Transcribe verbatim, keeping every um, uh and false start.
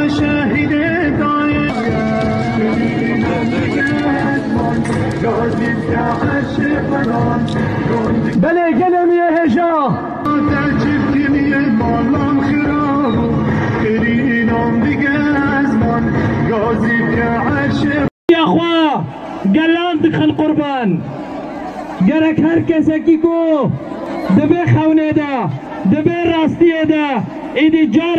شهید دایه بله گلم یه هجا در چفتیمی بالام خرابو کرینام دیگه از من گازی که عشق یا خواه گلان دخل قربان گرک هر کسی کی کو دبه خونه دا دبه راستی دا ایدی جار